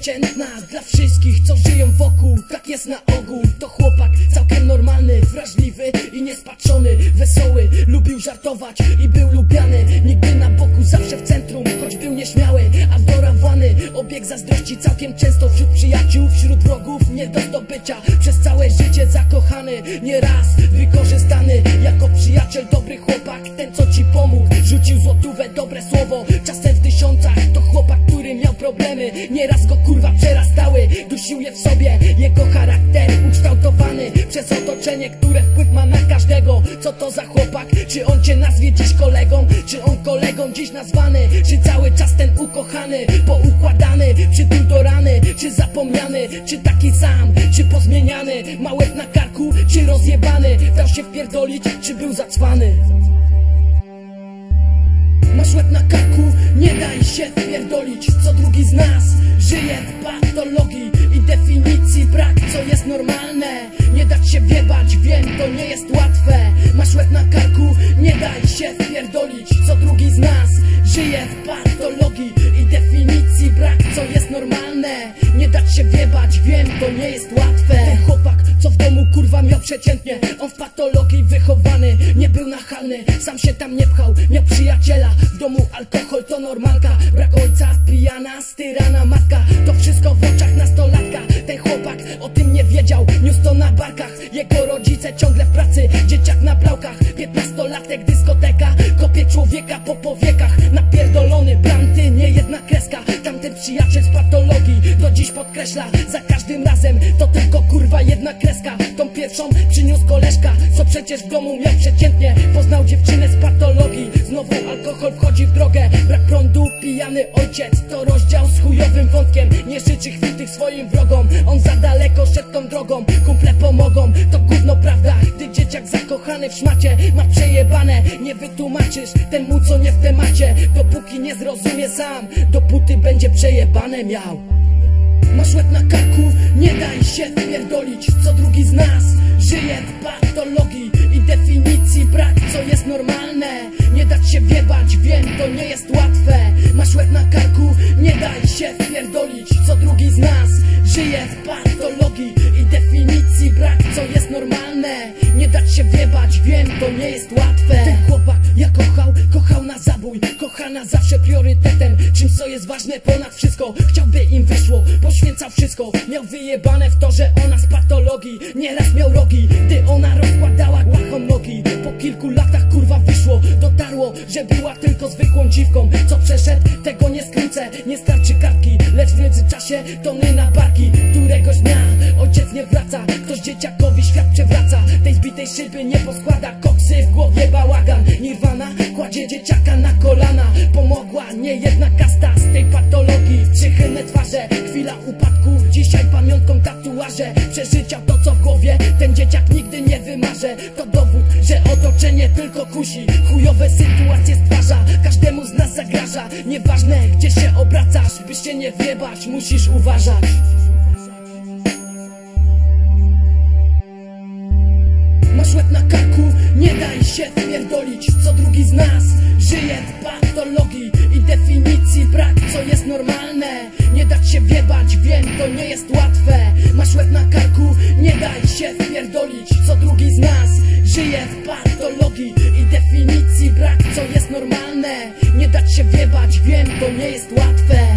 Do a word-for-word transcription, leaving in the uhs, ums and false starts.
przeciętna dla wszystkich, co żyją wokół. Tak jest na ogół. To chłopak całkiem normalny, wrażliwy i niespatrzony, wesoły, lubił żartować i był lubiany. Nigdy na boku, zawsze w centrum, choć był nieśmiały, adorowany. Obieg zazdrości całkiem często wśród przyjaciół, wśród wrogów, nie do zdobycia. Przez całe życie zakochany, nieraz wykorzystany. Jako przyjaciel, dobry chłopak, ten co ci pomógł, rzucił złotówę, dobre słowo, czasem w tysiącach. To chłopak, który miał problemy, nieraz go kurwa przerastały. Dusił je w sobie, jego charakter ukształtowany przez otoczenie, które wpływ ma na każdego. Co to za chłopak? Czy on cię nazwie dziś kolegą? Czy on kolegą dziś nazwany? Czy cały czas ten ukochany, poukładany, przytul do rany? Czy zapomniany? Czy taki sam? Czy pozmieniany? Ma łeb na karku? Czy rozjebany? Dał się wpierdolić? Czy był zacwany? Masz łeb na karku, nie daj się wpierdolić. Co drugi z nas żyje w patologii i definicji brak, co jest normalne. Nie dać się wiebać, wiem, to nie jest łatwe. Masz łeb na karku, nie daj się wpierdolić. Co drugi z nas żyje w patologii i definicji brak, co jest normalne. Nie dać się wiebać, wiem, to nie jest łatwe. Ten chłopak, co w domu kurwa miał przeciętnie, on w patologii wychowany, nie był nachalny, sam się tam nie pchał, miał przyjaciela. W domu alkohol to normalka, brak ojca, pijana, styrana matka. To wszystko w oczach nastolatka. Ten chłopak o tym nie wiedział, niósł to na barkach. Jego rodzice ciągle w pracy, dzieciak na blałkach. Piętnastolatek, dyskoteka, kopie człowieka po powiekach. Napierdolony, planty, nie jedna kreska. Tamten przyjaciel z patologii do dziś podkreśla za każdym razem, to tylko kurwa jedna kreska. Tą pierwszą przyniósł koleżka, co przecież w domu miał przeciętnie. Poznał dziewczynę z patologii, znowu alkohol wchodzi w drogę. Brak prądu, pijany ojciec, to rozdział z chujowym wątkiem. Nie życzy chwitych swoim wrogom, on za daleko szedł tą drogą. Kumple pomogą, to gówno prawda, gdy dzieciak zakochany w szmacie ma przejebane. Nie wytłumaczysz ten mu co nie w temacie, dopóki nie zrozumie sam, dopóty będzie przejebane miał. Masz łeb na karku, nie daj się wpierdolić. Co drugi z nas żyje w patologii i definicji brak, co jest normalne. Nie dać się wiebać, wiem, to nie jest łatwe. Masz łeb na karku, nie daj się wpierdolić. Co drugi z nas żyje w patologii i definicji brak, co jest normalne. Nie dać się wiebać, wiem, to nie jest łatwe. Ten chłopak ja kochał, kochał na zabój, kochana zawsze priorytetem, czymś co jest ważne ponad wszystko. Chciałby im wyszło, poświęcał wszystko. Miał wyjebane w to, że ona z patologii, nieraz miał rogi, gdy ona rozkładała łachą nogi. Po kilku latach kurwa wyszło, dotarło, że była tylko zwykłą dziwką. Co przeszedł, tego nie skrócę, nie starczy kartki, lecz w międzyczasie tony na barki. Któregoś dnia ojciec nie wraca, ktoś dzieciakowi świat przewraca. Tej zbitej szyby nie poskłada, koksy w głowie bałagan. Nirwana kładzie dzieciaka na kolana, pomogła nie jedna kasta z tej patologii. Przychylne twarze, chwila upadku, dzisiaj pamiątką tatuaże. Przeżycia to co w głowie, ten dzieciak nigdy nie wymarze. To dowód, że otoczenie tylko kusi, chujowe sytuacje stwarza, każdemu z nas zagraża. Nieważne gdzie się obracasz, by się nie wjebać, musisz uważać. Masz łeb na karku, nie daj się wpierdolić. Co drugi z nas żyje w patologii i definicji brak, co jest normalne. Nie dać się wiebać, wiem, to nie jest łatwe. Masz łeb na karku, nie daj się wpierdolić. Co drugi z nas żyje w patologii i definicji brak, co jest normalne. Nie dać się wiebać, wiem, to nie jest łatwe.